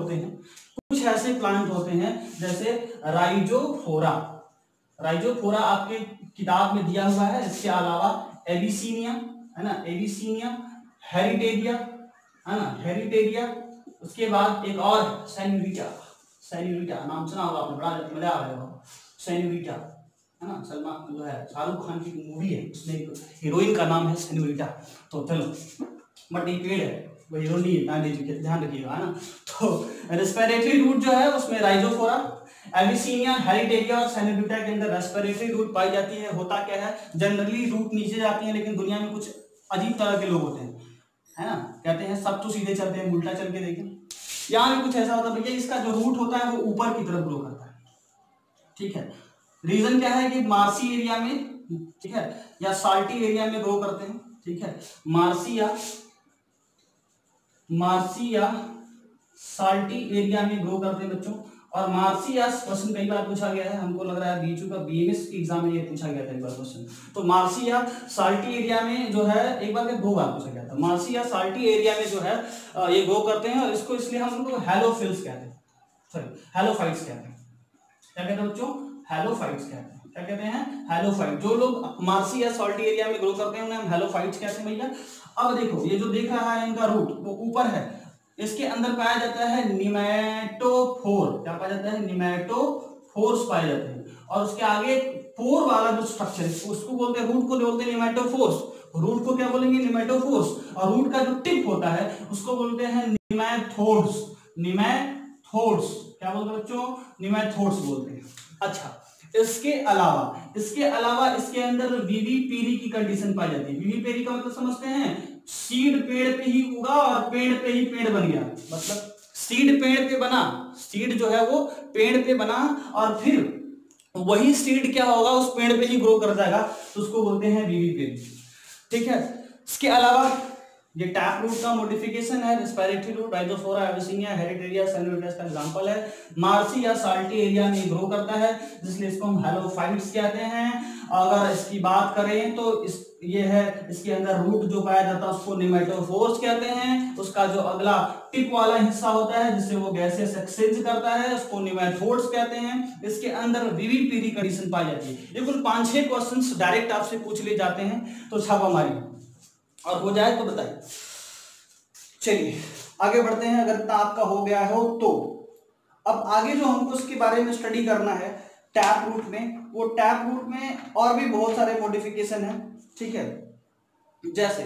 होते हैं जैसे राइजोफोरा। राइजोफोरा आपके किताब में दिया हुआ है। इसके अलावा एबिसीनिया, है ना, एबिसीनिया, हेरिटेरिया, है ना, हेरिटेरिया। उसके बाद एक और सैन्यूरिटा नाम सुना होगा आपने, बड़ा मजा आ रहा होगा, सैन्यूरिटा, है ना, सलमान जो है शाहरुख खान की मूवी है, उसमें एक हीरोइन का नाम है सेनोरिटा। तो चलो, बट ये पेड़ है, वो हीरो नहीं है, ध्यान रखिएगा, है ना। तो रेस्पिरेटरी रूट जो है उसमें राइजोफोरा, एविसिनिया, हेरिटेरिया और सेनोरिटा के अंदर रेस्पिरेटरी रूट पाई जाती है। होता क्या है, जनरली रूट नीचे जाती है, लेकिन दुनिया में कुछ अजीब तरह के लोग होते हैं, है ना, कहते हैं सब तो सीधे चलते हैं, उल्टा चल के देखें। यहाँ भी कुछ ऐसा होता है भैया, इसका जो रूट होता है वो ऊपर की तरफ ग्रो करता है, ठीक है। रीजन क्या है कि मार्सी एरिया में, ठीक है, या साल्टी एरिया में ग्रो करते हैं, ठीक है। मार्सी या साल्टी एरिया में ग्रो करते हैं बच्चों। और मार्सी या क्वेश्चन कई बार पूछा गया है, हमको लग रहा है बीचू का बीएमएस के एग्जाम में ये पूछा गया था एक बार क्वेश्चन। तो मार्सी या साल्टी एरिया में जो है, एक बार 2 बार पूछा गया था, मार्सी या साल्टी एरिया में जो है ये ग्रो करते हैं। और इसको इसलिए हम लोग हेलोफिल्स कहते हैं, सॉरी हेलोफाइट्स कहते हैं। क्या कहते हैं बच्चों, हेलोफाइट्स कहते हैं। क्या कहते हैं, हेलोफाइट। जो लोग मार्सी या सॉल्टी एरिया में ग्रो करते हैं उन्हें हम हेलोफाइट्स कहते हैं भैया। अब देखो, ये जो देख रहा है इनका रूट वो ऊपर है, इसके अंदर पाया जाता है निमेटोफोर। क्या पाया जाता है, निमेटोफोर्स पाए जाते हैं। और उसके आगे पोर वाला जो स्ट्रक्चर है उसको बोलते हैं, रूट को बोलते हैं निमेटोफोर्स। रूट को क्या बोलेंगे, निमेटोफोर्स। और रूट का जो टिप होता है उसको बोलते हैं निमेथोड्स। निमेथोड्स क्या बोलते हैं बच्चों, निमेथोड्स बोलते हैं। अच्छा, इसके अलावा इसके अंदर विविपेरी की कंडीशन पाई जाती है। विविपेरी का मतलब समझते हैं, सीड पेड़ पे ही उगा और पेड़ पे ही पेड़ बन गया। मतलब सीड पेड़ पे बना, सीड जो है वो पेड़ पे बना और फिर वही सीड क्या होगा, उस पेड़ पे ही ग्रो कर जाएगा, तो उसको बोलते हैं विविपेरी, ठीक है। इसके अलावा ये टैप रूट का मॉडिफिकेशन है, respiratory root, Rhizophora, Avicennia, Heritiera, Sonneratia का एग्जांपल है। मार्सी या साल्टी एरिया में ग्रो करता है, जिसलिए इसको हम हेलोफाइट्स कहते हैं। अगर इसकी बात करें तो ये है, इसके अंदर रूट जो पाया जाता है उसको निमेटोफोर्स कहते हैं। उसका जो अगला टिप वाला हिस्सा होता है जिससे वो गैसेस एक्सचेंज करता है, उसको निमेथोड्स कहते हैं। इसके अंदर विविपेरी कंडीशन पाई जाती है। ये कुल 5-6 क्वेश्चंस डायरेक्ट आपसे पूछ लिए जाते हैं, तो छापा मारिए और हो जाए तो बताइए। चलिए आगे बढ़ते हैं, अगर इतना आपका हो गया हो तो। अब आगे जो हमको इसके बारे में स्टडी करना है टैप रूट में, वो टैप रूट में और भी बहुत सारे मॉडिफिकेशन है, ठीक है। जैसे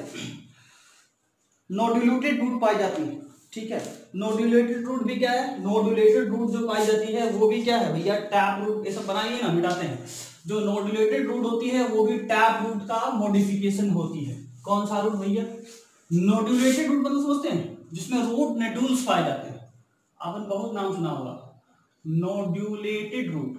नोडुलेटेड रूट पाई जाती है, ठीक है। नोडुलेटेड रूट भी क्या है, नोडुलेटेड रूट जो पाई जाती है वो भी क्या है भैया, टैप रूट। ये सब बनाइए ना, मिटाते हैं। जो नोडुलेटेड रूट होती है वो भी टैप रूट का मॉडिफिकेशन होती है। कौन सा रूट भैया, नोडुलेटेड रूट मतलब समझते हैं, जिसमें रूट नोड्यूल्स पाए जाते हैं। आपने बहुत नाम सुना होगा नोडुलेटेड रूट।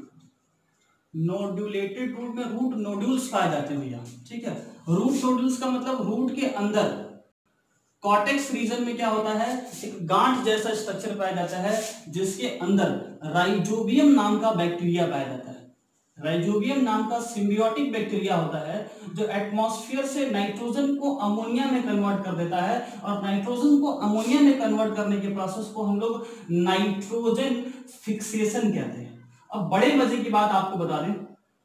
नोडुलेटेड रूट में रूट नोड्यूल्स पाए जाते हैं भैया, ठीक है। रूट नोड्यूल्स का मतलब रूट के अंदर कॉर्टेक्स रीजन में क्या होता है, एक गांठ जैसा स्ट्रक्चर पाया जाता है, जिसके अंदर राइजोबियम नाम का बैक्टीरिया पाया जाता है। राइजोबियम नाम का सिम्बियोटिक बैक्टीरिया होता है जो एटमॉस्फेयर से नाइट्रोजन को अमोनिया में कन्वर्ट कर देता है, और नाइट्रोजन को अमोनिया में कन्वर्ट करने के प्रोसेस को हम लोग नाइट्रोजन फिक्सेशन कहते हैं। अब बड़े मजे की बात आपको बता दें,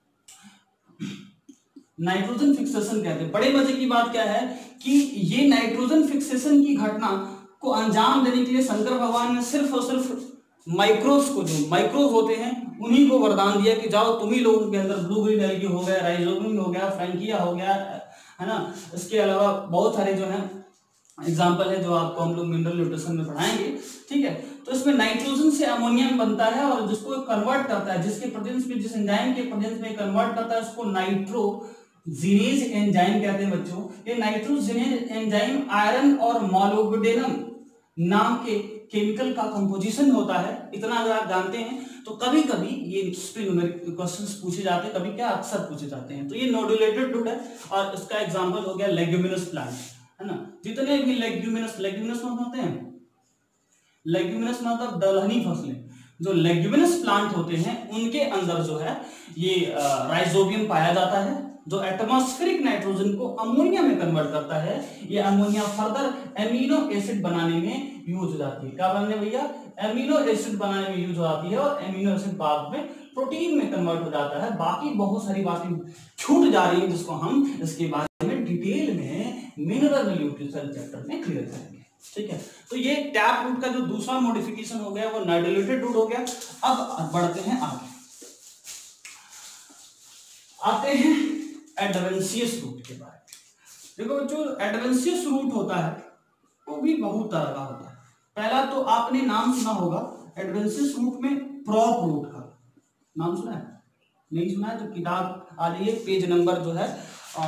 नाइट्रोजन फिक्सेशन कहते हैं। बड़े मजे की बात क्या है कि ये नाइट्रोजन फिक्सेशन की घटना को अंजाम देने के लिए शंकर भगवान ने सिर्फ और सिर्फ माइक्रोब्स को, जो माइक्रोब होते हैं उन्हीं को वरदान दिया कि जाओ तुम ही लोगों के अंदर ब्लू ग्रीन एल्गी हो गया, राइजोबियम हो गया, फ्रैंकिया हो गया, है ना। इसके अलावा बहुत सारे जो है एग्जाम्पल है जो आपको हम लोग मिनरल न्यूट्रिशन में पढ़ाएंगे, ठीक है। तो इसमें नाइट्रोजन से अमोनिया बनता है और जिसको कन्वर्ट करता है, जिसके प्रेजेंस में, जिस एंजाइम के प्रेजेंस में कन्वर्ट करता है, उसको नाइट्रोजिनेज एंजाइम कहते हैं बच्चों। ये नाइट्रोजिनेज एंजाइम आयरन और मोलिब्डेनम नाम के केमिकल का कंपोजिशन होता है। इतना अगर आप जानते हैं तो कभी कभी ये क्वेश्चंस पूछे जाते हैं, कभी क्या अक्सर पूछे जाते हैं। तो ये नोडुलेटेड रूट है और इसका एग्जांपल हो गया लेग्यूमिनस प्लांट, है ना। जितने भी लेग्यूमिनस मतलब होते हैं, लेग्यूमिनस मतलब दलहनी फसलें, जो लेग्यूमिनस प्लांट होते हैं उनके अंदर जो है ये राइजोबियम पाया जाता है, जो एटमॉस्फेरिक नाइट्रोजन को अमोनिया में कन्वर्ट करता है। ये अमोनिया फर्दर एमिनो एसिड बनाने में यूज हो जाती है। क्या बनाने भैया, एमिनो एसिड बनाने में यूज हो जाती है, और एमिनो एसिड बाद में प्रोटीन में कन्वर्ट हो जाता है। बाकी बहुत सारी बातें छूट जा रही हैं जिसको हम इसके बारे में डिटेल में मिनरल न्यूट्रिशन चैप्टर में क्लियर करेंगे, ठीक है। तो ये टैप रूट का जो दूसरा मॉडिफिकेशन हो गया वो नोडुलेटेड रूट हो गया। अब बढ़ते हैं आगे। आते हैं एडवेंशियस रूट के बारे में। देखो जो एडवेंशियस रूट होता है वो भी बहुत तरह का होता है। पहला तो आपने नाम सुना होगा एडवेंशियस रूट में प्रोप रूट का नाम सुना है, नहीं सुना है तो किताब आ जाइए पेज नंबर जो है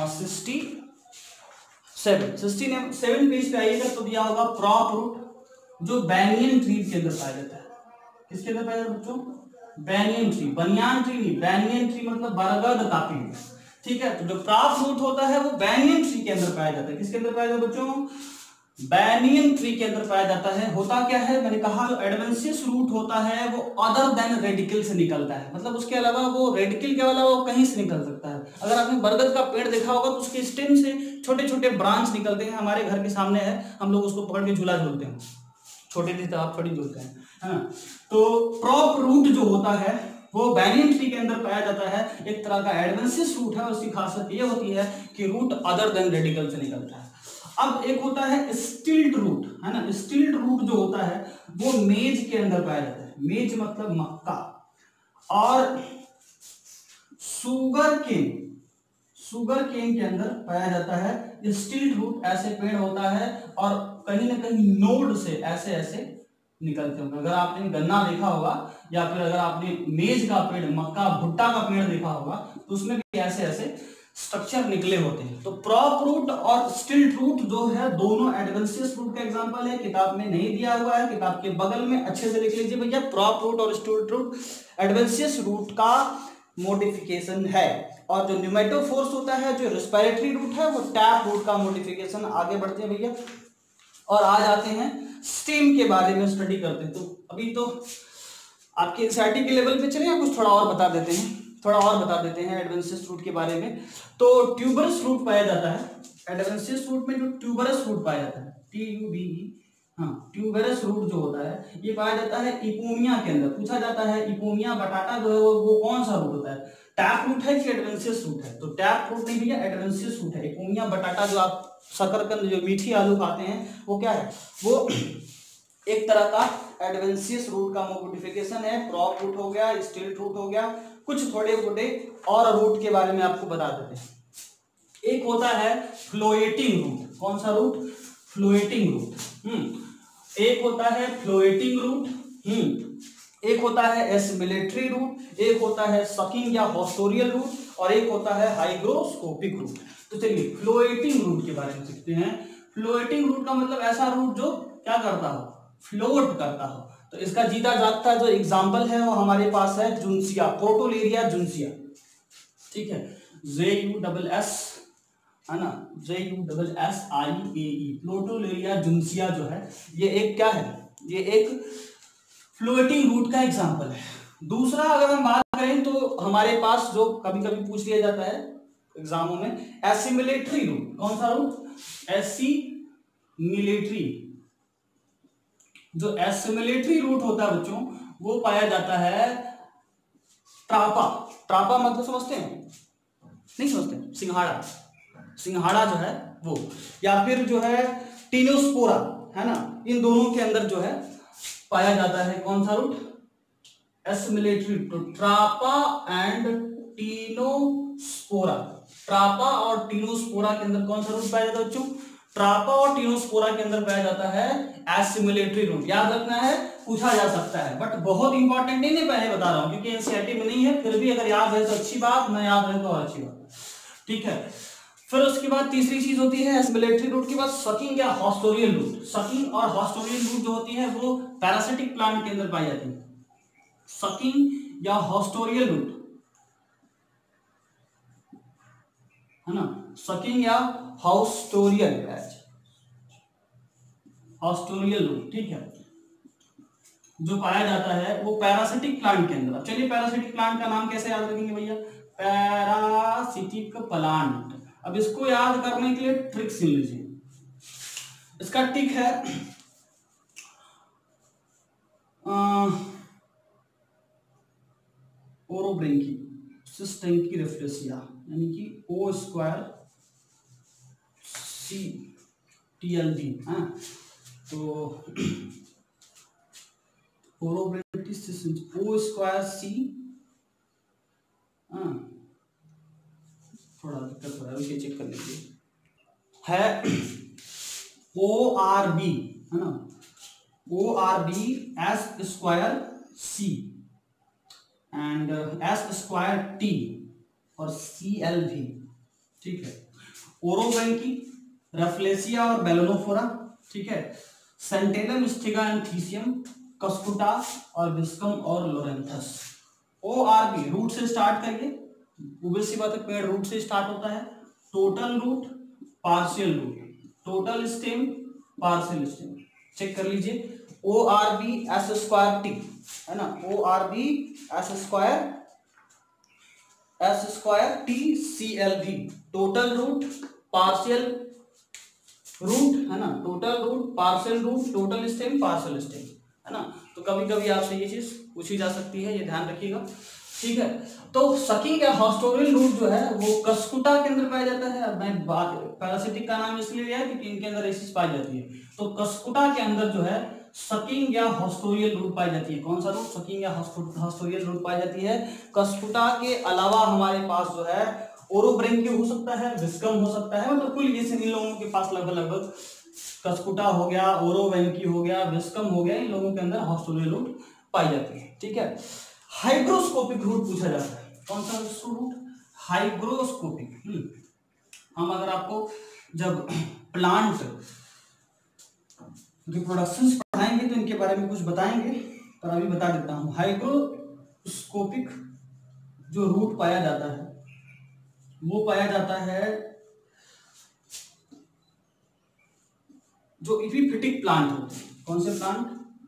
67 पेज पे आइएगा तो दिया होगा प्रॉप रूट जो बैंगन ट्री के अंदर पाया जाता है। किसके अंदर पाया जाता है बच्चों? बैंगन ट्री, बनियान ट्री नहीं, बैंगन ट्री मतलब बरगद का पेड़, ठीक है। तो जो प्रॉप रूट होता है वो बैंगन ट्री के अंदर पाया जाता है। किसके अंदर पाया जाता है बच्चों? बैनियन ट्री के अंदर पाया जाता है। होता क्या है, मैंने कहा जो एडवेंशियस रूट होता है वो अदर देन रेडिकल से निकलता है, मतलब उसके अलावा वो रेडिकल के अलावा वो कहीं से निकल सकता है। अगर आपने बरगद का पेड़ देखा होगा तो उसके स्टेम से छोटे छोटे ब्रांच निकलते हैं। हमारे घर के सामने है, हम लोग उसको पकड़ के झूला झूलते हैं, छोटे थे तो आप थोड़ी झूलते हैं, है ना। तो प्रॉप रूट जो होता है वो बैनियन ट्री के अंदर पाया जाता है, एक तरह का एडवेंशियस रूट है। उसकी खासियत ये होती है कि रूट अदर देन रेडिकल से निकलता है। अब एक होता है स्टिल्ट रूट, है ना। स्टिल्ट रूट जो होता है वो मेज के अंदर पाया जाता है, मेज मतलब मक्का। और शुगर केन के अंदर पाया जाता है। स्टिल्ट रूट ऐसे पेड़ होता है और कहीं ना कहीं नोड से ऐसे ऐसे निकलते होंगे। अगर आपने गन्ना देखा होगा या फिर अगर आपने मेज का पेड़, मक्का भुट्टा का पेड़ देखा होगा तो उसमें भी ऐसे ऐसे स्ट्रक्चर निकले होते हैं। तो प्रॉप रूट और स्टिल्ट रूट जो है दोनों एडवेंशियस रूट का एग्जांपल है। किताब में नहीं दिया हुआ है, किताब के बगल में अच्छे से लिख लीजिए भैया, प्रॉप रूट और स्टिल्ट रूट एडवेंशियस रूट का मॉडिफिकेशन है। और जो न्यूमेटोफोर्स होता है, जो रेस्पिरेटरी रूट है, वो टैप रूट का मॉडिफिकेशन। आगे बढ़ते हैं भैया और आ जाते हैं स्टेम के बारे में स्टडी करते हैं। तो अभी तो आपके एनसीईआरटी के लेवल पे चले या कुछ थोड़ा और बता देते हैं एडवेंशियस रूट के बारे में। तो ट्यूबरस रूट पाया जाता है एडवेंशियस रूट में। जो ट्यूबरस रूट पाया जाता है TUBE, हाँ, ट्यूबरस रूट जो होता है ये पाया जाता है इपोमिया के अंदर। पूछा जाता है इपोमिया बटाटा जो है वो कौन सा रूट होता है, टैप रूट है कि एडवेंशियस रूट है? तो टैप रूट नहीं भैया, एडवेंशियस रूट है। इपोमिया बटाटा जो आप शकरकंद जो मीठी आलू खाते हैं वो क्या है, वो एक तरह का एडवेंशियस रूट का मॉडिफिकेशन है। प्रॉप रूट हो गया, स्टिल्ट रूट हो गया, कुछ थोड़े थोड़े और रूट के बारे में आपको बता देते हैं। एक होता है फ्लोएटिंग रूट। कौन सा रूट? Floating root. एक होता है फ्लोएटिंग रूट, एक होता है एसिमिलेटरी रूट, एक होता है सकिंग या हॉस्टोरियल रूट, और एक होता है हाइग्रोस्कोपिक रूट। तो चलिए फ्लोएटिंग रूट के बारे में सीखते हैं। फ्लोएटिंग रूट का मतलब ऐसा रूट जो क्या करता हो, फ्लोट करता हो। तो इसका जीता जागता जो एग्जाम्पल है वो हमारे पास है जुनसिया, प्रोटोलेरिया जुनसिया, ठीक है। JUSS है ना, JUSSIAE, प्लोटोलेरिया जुनसिया जो है ये एक क्या है, ये एक फ्लोटिंग रूट का एग्जांपल है। दूसरा अगर हम बात करें तो हमारे पास जो कभी कभी पूछ लिया जाता है एग्जामों में, एसिमिलेटरी रूट। कौन सा रूट? एसिमिलेटरी। जो एसिमिलेटरी रूट होता है बच्चों वो पाया जाता है ट्रापा। ट्रापा मतलब समझते हैं? नहीं समझते? सिंघाड़ा, सिंघाड़ा जो है वो, या फिर जो है टीनोस्पोरा, है ना। इन दोनों के अंदर जो है पाया जाता है कौन सा रूट? एसिमिलेटरी। तो ट्रापा एंड टीनोस्पोरा, ट्रापा और टीनोस्पोरा के अंदर कौन सा रूट पाया जाता है बच्चों? ट्रापा और टीनोस्पोरा के अंदर पाया जाता है एसिमिलेटरी रूट। याद रखना है, पूछा जा सकता है, बट बहुत इंपॉर्टेंट नहीं है, पहले बता रहा हूं क्योंकि एनसीईआरटी में नहीं है। फिर भी अगर याद है तो अच्छी बात, न याद है तो अच्छी बात, ठीक है। फिर उसके बाद तीसरी चीज होती है एसिमिलेटरी रूट के बाद सकिंग या हॉस्टोरियल रूट। सकिंग और हॉस्टोरियल रूट जो होती है वो पैरासिटिक प्लांट के अंदर पाई जाती है। सकिंग या हॉस्टोरियल रूट, है ना, सकिंग या हॉस्टोरियल रूट, ठीक है, जो पाया जाता है वो पैरासिटिक प्लांट के अंदर। चलिए पैरासिटिक प्लांट का नाम कैसे याद रखेंगे भैया? Parasitic plant. अब इसको याद करने के लिए ट्रिक सुन लीजिए। इसका टिक है ओरोब्रेंकी सिस्टेंकी रेफ्लेसिया, यानी कि O स्क्वायर CTLD, हाँ। तो ओरोब्रेंकी O स्क्वायर C, हाँ, थोड़ा दिक्कत हो रहा है, उसे चेक कर लीजिए। है ORB, है ना, ORB S² C and S² T और CLV, ठीक है। ओरोब्रैंकी, रफलेसिया और बेलोनोफोरा, ठीक है। सेंटेलम, स्टिगा एंड थीसियम, कस्कुटा और विस्कम और लोरेंथस। ORB रूट से स्टार्ट करिए, obvious सी बात है, पेड़ रूट से स्टार्ट होता है। Total root, partial root, total stem, partial stem, check कर लीजिए। ORB S² T, है ना, ORB S² T CLV, total root, partial root, है ना, total root, partial root, total stem, partial stem, है ना। तो कभी कभी आपसे ये चीज पूछी जा सकती है, ये ध्यान रखिएगा, ठीक है। तो सकिंग या हॉस्टोरियल रूट जो है वो कस्कुटा के अंदर पाया जाता है। मैं पैरासिटिक का नाम इसलिए लिया है क्योंकि इनके अंदर एसिड पाई जाती है। तो कस्कुटा के अंदर जो है सकिंग या हॉस्टोरियल रूट पाई जाती है। कौन सा रूट? सकिंग या हॉस्टोरियल रूट पाई जाती है। कस्कुटा के अलावा हमारे पास जो है ओरोब्रैंकी हो सकता है, विस्कम हो सकता है, मतलब कुल ये इन लोगों के पास लगभग कस्कुटा हो गया, ओरोब्रैंकी हो गया, विस्कम हो गया, इन लोगों के अंदर हॉस्टोरियल रूट पाई जाती है, ठीक है। हाइग्रोस्कोपिक रूट पूछा जाता है। कौन सा रूट? हाइग्रोस्कोपिक। हम अगर आपको जब प्लांट रिप्रोडक्शन पढ़ाएंगे तो इनके बारे में कुछ बताएंगे, पर अभी बता देता हूं। हाइग्रोस्कोपिक जो रूट पाया जाता है वो पाया जाता है जो इपीफिटिक प्लांट होते हैं। कौन से प्लांट?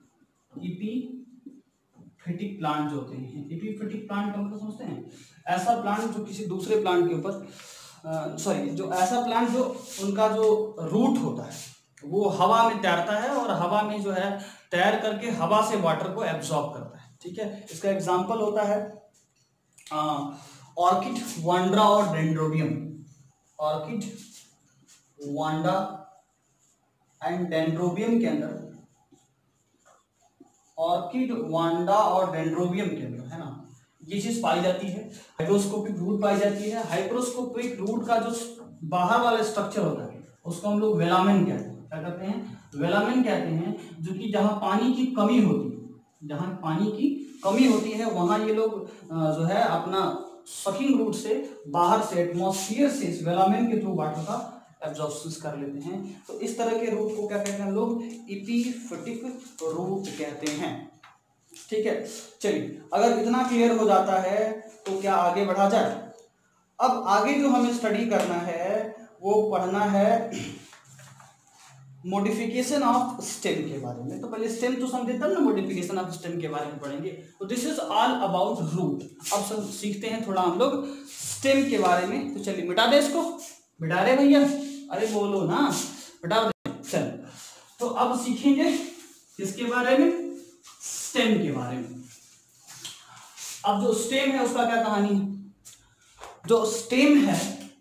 इपीफिटिक प्लांट जो होते हैं। इपीफिटिक प्लांट का मतलब समझते हैं? ऐसा प्लांट जो किसी दूसरे प्लांट के ऊपर जो ऐसा प्लांट जो उनका जो रूट होता है वो हवा में तैरता है और हवा में जो है तैर करके हवा से वाटर को एब्जॉर्ब करता है, ठीक है। इसका एग्जाम्पल होता है ऑर्किड, वांडा और Dendrobium. Orchid, Vanda and Dendrobium के अंदर, ऑर्किड, वांडा और डेंड्रोबियम के अंदर, है ना, ये चीज पाई जाती है। हाइग्रोस्कोपिक रूट पाई जाती है। हाइग्रोस्कोपिक रूट का जो बाहर वाला स्ट्रक्चर होता है उसको हम लोग वेलामेन कहते हैं। क्या कहते हैं? वेलामेन कहते हैं। जो कि जहां पानी की कमी होती है, जहां पानी की कमी होती है वहां ये लोग जो है अपना सकिंग रूट से बाहर से एटमॉस्फेयर से इस वेलामेन के थ्रू वाटर का एब्जॉर्प्शन कर लेते हैं। तो इस तरह के रूट को क्या कहते हैं हम लोग? इपीफिटिक रूट कहते हैं, ठीक है। चलिए, अगर इतना क्लियर हो जाता है तो क्या आगे बढ़ा जाए? अब आगे जो हमें स्टडी करना है वो पढ़ना है मॉडिफिकेशन ऑफ स्टेम के बारे में। तो पहले स्टेम तो समझे तब ना मॉडिफिकेशन ऑफ स्टेम के बारे में पढ़ेंगे। तो this is all about root. अब सब सीखते हैं थोड़ा हम लोग स्टेम के बारे में। तो चलिए मिटा दे इसको। मिटा रहे भैया? अरे बोलो ना, मिटा दे। चल, तो अब सीखेंगे किसके बारे में? स्टेम के बारे में। अब जो स्टेम है उसका क्या कहानी है? जो स्टेम है,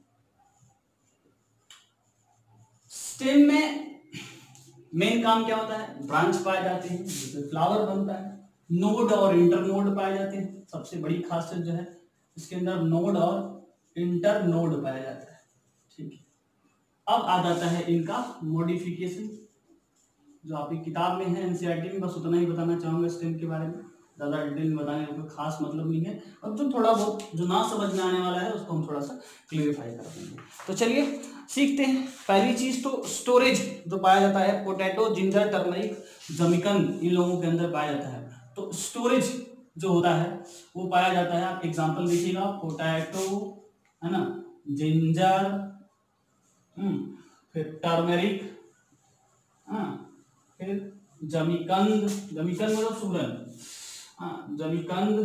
स्टेम में मेन काम क्या होता है? ब्रांच पाए जाते हैं जिससे फ्लावर बनता है। नोड और इंटरनोड पाए जाते हैं। सबसे बड़ी खासियत जो है इसके अंदर नोड और इंटरनोड पाया जाता है, ठीक है। अब आ जाता है इनका मॉडिफिकेशन, जो आपकी किताब में है एनसीईआरटी में। बस उतना ही बताना चाहूंगा स्टेम के बारे में, ज़्यादा डिटेल में बताने का कोई खास मतलब नहीं है। अब जो थोड़ा बहुत जो ना समझ में आने वाला है उसको हम थोड़ा सा क्लियरिफाई कर देंगे। तो चलिए सीखते हैं। पहली चीज तो स्टोरेज जो पाया जाता है, पोटैटो, जिंजर, टर्मरिक, जमिकन, इन लोगों के अंदर पाया जाता है। तो स्टोरेज जो होता है वो पाया जाता है। आप एग्जाम्पल देखिएगा, पोटैटो, है ना, जिंजर, फिर टर्मरिक, फिर जमीकंद, जमीकंद मतलब सूरन, जमीकंद,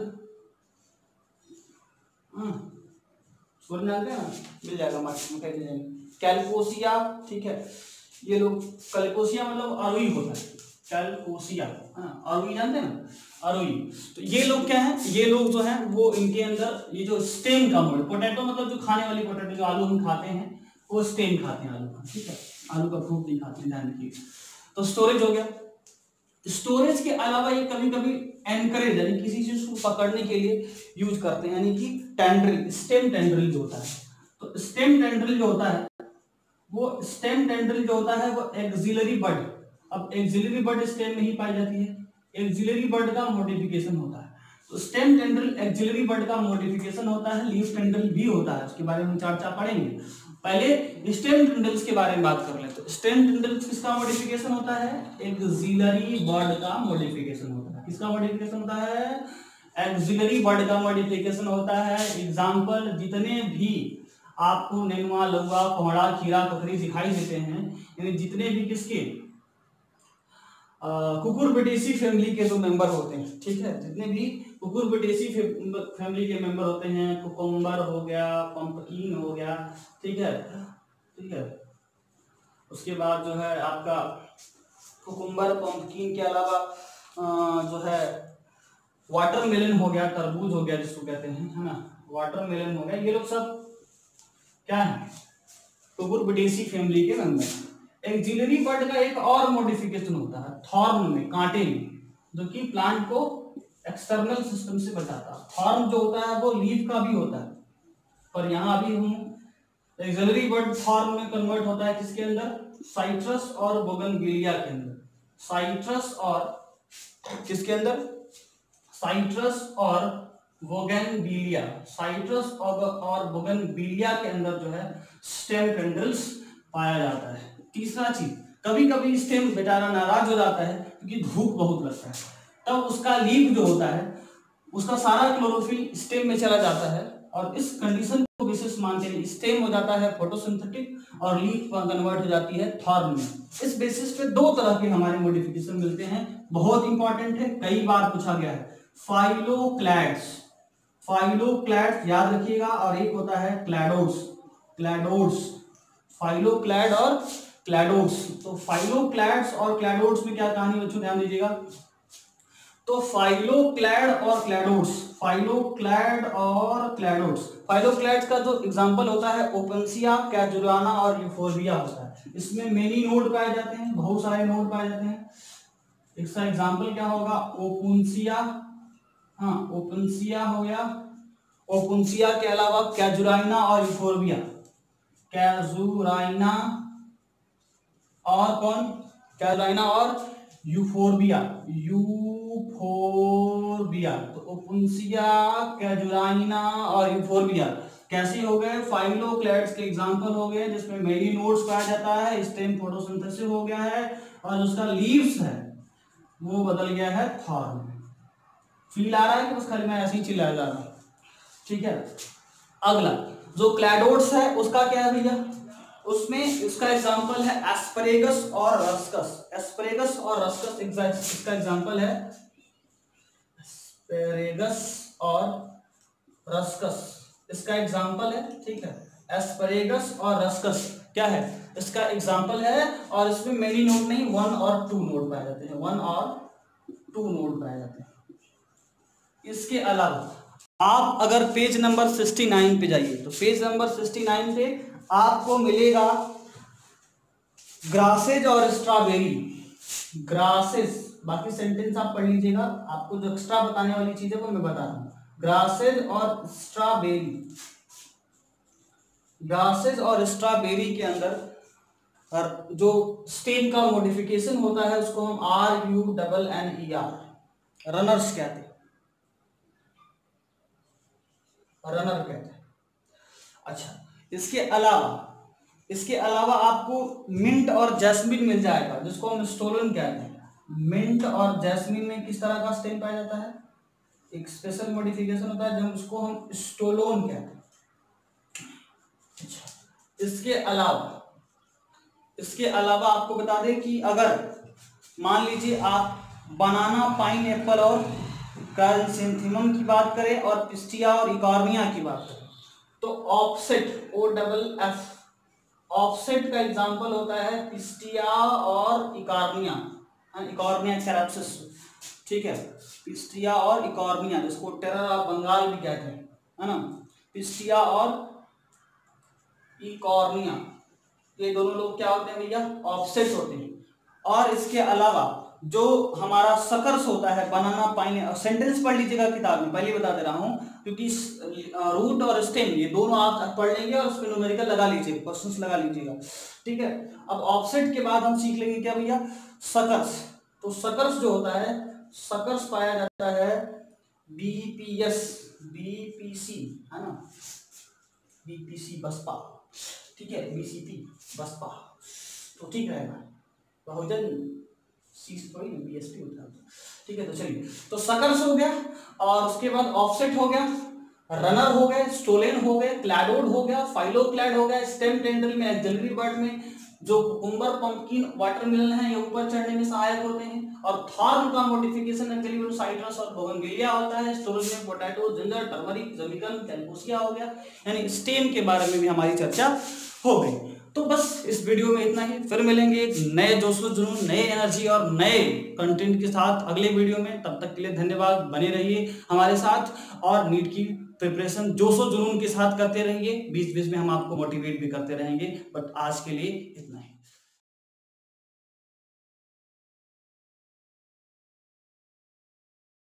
सूरन जानते हैं ना, मिल जाएगा मार्केट में, कहीं जाएंगे। कैलकोसिया, ठीक है, ये लोग, कैलकोसिया मतलब अरुई होता है, कैलकोसिया, अरुई जानते हैं ना, अरुई। तो ये लोग क्या है? ये लोग जो है वो इनके अंदर ये जो स्टेम का मोड, पोटैटो मतलब जो खाने वाली पोटैटो, जो आलू हम खाते हैं वो स्टेम खाते हैं आलू का, ठीक है, आलू का फ्रूट नहीं खाते हैं, ध्यान रखिए। तो स्टोरेज हो गया। स्टोरेज के अलावा ये कभी कभी एनकरेज, यानी किसी चीज को पकड़ने के लिए यूज करते हैं, यानी कि टेंड्रिल, स्टेम टेंड्रिल जो होता है। तो तो स्टेम टेंड्रिल जो होता है वो एक्सिलरी बड, अब एक्सिलरी बड स्टेम में ही पाई जाती है, एक्सिलरी बड का मॉडिफिकेशन होता है। तो स्टेम टेंड्रिल एक्सिलरी बड का मॉडिफिकेशन होता है, लीफ टेंड्रिल भी होता है, उसके बारे में चर्चा पढ़ेंगे। पहले स्टेम टेंड्रिल्स के बारे में बात कर लेते हैं। स्टेम टेंड्रिल्स किसका मॉडिफिकेशन होता है? एक्सिलरी बड का मॉडिफिकेशन होता है। किसका मॉडिफिकेशन होता है? एक्सिलरी बड का मॉडिफिकेशन होता है। एग्जांपल जितने भी आपको नेनुआ, लौका, कोहड़ा, खीरा, ककड़ी दिखाई देते हैं, यानी जितने भी किसके कुकुरबिटेसी फैमिली के जो मेंबर होते हैं, ठीक है, जितने भी कुकुरबिटेसी फैमिली के मेंबर होते हैं, कुकुम्बर हो गया, पंपकिन हो गया, ठीक है, उसके बाद जो है आपका कुकुम्बर, पंपकिन के अलावा जो है वाटरमेलन हो गया, तरबूज हो गया जिसको कहते हैं, है ना, वाटरमेलन हो गया, ये लोग सब क्या है? कुकुरबिटेसी फैमिली के मेंबर। एक्सिलरी बड का एक और मॉडिफिकेशन होता है थॉर्न में, कांटे में, जो कि प्लांट को एक्सटर्नल सिस्टम से बचाता है। थॉर्न जो होता है वो लीफ का भी होता है, पर यहाँ अभी हम एक्सिलरी बड थॉर्न में कन्वर्ट होता है किसके अंदर? साइट्रस और बोगनविलिया के अंदर। साइट्रस और किसके अंदर? साइट्रस और बोगनविलिया। साइट्रस और बोगनविलिया के अंदर जो है स्टेम टेंड्रिल्स पाया जाता है। तीसरा चीज, कभी कभी स्टेम बेचारा नाराज हो जाता है क्योंकि धूप बहुत लगता है, तब उसका लीफ जो होता है उसका सारा क्लोरोफिल स्टेम में चला जाता है, और इस कंडीशन को विशेष मानते हैं। स्टेम हो जाता है फोटोसिंथेटिक और लीफ कन्वर्ट हो जाती है थॉर्न में। इस बेसिस पे दो तरह के हमारे मॉडिफिकेशन मिलते हैं, बहुत इंपॉर्टेंट है, कई बार पूछा गया है। फाइलोक्लैड्स, फाइलोक्लैड्स याद रखिएगा, और एक होता है क्लैडोड्स, क्लैडोड्स, फाइलोक्लैड और क्लैडोड्स। तो फाइलोक्लैड्स और क्लैडोड्स में क्या कहानी बच्चों, ध्यान दीजिएगा। तो फाइलोक्लैड और क्लैडोड्स, फाइलोक्लैड और क्लैडोड्स, फाइलोक्लैड्स का जो एग्जांपल होता है ओपेंसिया, कैजुराना और यूफोर्बिया होता है। इसमें मेनी नोड पाए जाते हैं, बहुत सारे नोड पाए जाते हैं। इसका एग्जांपल क्या होगा? ओपुंसिया, हाँ ओपुंसिया हो गया, ओपुंसिया के अलावा कैजुराइना और यूफोर्बिया, कैजुराइना और कौन? कैजुराइना और यूफोर्बिया, यूफोर्बिया। तो ओपुंसिया, कैजुराइना और यूफोर्बिया कैसे हो गए? फाइलोक्लैड्स के एग्जांपल हो गए, जिसमें मेरी नोड्स पाया जाता है, स्टेम फोटोसिंथेसिस हो गया है, और उसका लीव्स है वो बदल गया है थॉर्न में। फील आ रहा है कि बस खाली मैं ऐसे ही चिल्लाया जा रहा हूं? ठीक है। अगला जो क्लैडोड्स है उसका क्या है भैया? उसमें इसका एग्जांपल है एस्परेगस और रस्कस। एस्परेगस और रस्कस इसका एग्जांपल है, एस्परेगस और रस्कस इसका एग्जांपल है, ठीक है। एस्परेगस और रस्कस क्या है? इसका एग्जांपल है, और इसमें मेनी नोड नहीं, 1 और 2 नोड पाए जाते हैं, 1 और 2 नोड पाए जाते हैं। इसके अलावा आप अगर पेज नंबर 69 पे जाइए, तो पेज नंबर 69 पे आपको मिलेगा ग्रासेज और स्ट्रॉबेरी। ग्रासेज, बाकी सेंटेंस आप पढ़ लीजिएगा, आपको जो एक्स्ट्रा बताने वाली चीज है वो मैं बता रहा हूं। ग्रासेज और स्ट्रॉबेरी, ग्रासेज और स्ट्रॉबेरी के अंदर जो स्टेम का मॉडिफिकेशन होता है उसको हम RUNNER, रनर्स कहते हैं, रनर कहते हैं। अच्छा, इसके अलावा आपको मिंट और जैस्मिन मिल जाएगा, जिसको हम स्टोलन कहते हैं। मिंट और जैस्मिन में किस तरह का स्टेम पाया जाता है? एक स्पेशल मॉडिफिकेशन होता है, जिसको हम स्टोलोन कहते हैं। अच्छा, इसके अलावा आपको बता दें कि अगर मान लीजिए आप बनाना, पाइन एप्पल और क्राइसैंथेमम की बात करें, और पिस्टिया और इकॉर्निया की बात करें, तो ऑफसेट, OFF, ऑफसेट का एग्जांपल होता है पिस्टिया और इकॉर्निया, इकॉर्निया कैरेप्सिस, ठीक है। पिस्टिया और इकॉर्निया, जिसको टेरर ऑफ बंगाल भी कहते हैं, है ना। पिस्टिया और इकॉर्निया, ये दोनों लोग क्या होते हैं भैया? ऑफसेट होते हैं। और इसके अलावा जो हमारा सकर्स होता है, बनाना पाइन, सेंटेंस पढ़ लीजिएगा किताब में, पहले बता दे रहा हूं, क्योंकि रूट और स्टेम ये दोनों आप पढ़ लेंगे और उस पर न्यूमेरिकल लगा लीजिए, क्वेश्चंस लगा लीजिएगा, ठीक है। अब ऑफसेट के बाद हम सीख लेंगे क्या भैया, सकर्स। तो सकर्स जो होता है, सकर्स पाया जाता है बीपीएस, बीपीसी है ना, बीपीसी बसपा, ठीक है, बीसीपी बसपा, तो ठीक रहेगा, बहुजन सी से थोड़ी बीएसपी होता है, ठीक है। तो चलिए, तो सकर्स हो गया, और उसके बाद ऑफसेट हो गया, रनर हो गए, स्टोलेन हो गए, क्लैडोड हो गया, फाइलोक्लैड हो गया, स्टेम टेंडल में, एक्सिलरी बर्ड में जो कुकुम्बर, पंपकिन, वाटरमेलन है, ये ऊपर चढ़ने में सहायक होते हैं, और थॉर्न का मॉडिफिकेशन एक्चुअली साइट्रस और बोगनविलिया होता है, स्टोरेज में पोटैटो, जिंजर, टर्मरिक, जमिकन, कैलकोसिया हो गया, यानी स्टेम के बारे में भी हमारी चर्चा हो गई। तो बस इस वीडियो में इतना ही, फिर मिलेंगे एक नए जोशो जुनून, नए एनर्जी और नए कंटेंट के साथ अगले वीडियो में। तब तक के लिए धन्यवाद, बने रहिए हमारे साथ और नीट की प्रिपरेशन जोशो जुनून के साथ करते रहिए, बीच बीच में हम आपको मोटिवेट भी करते रहेंगे, बट आज के लिए इतना ही।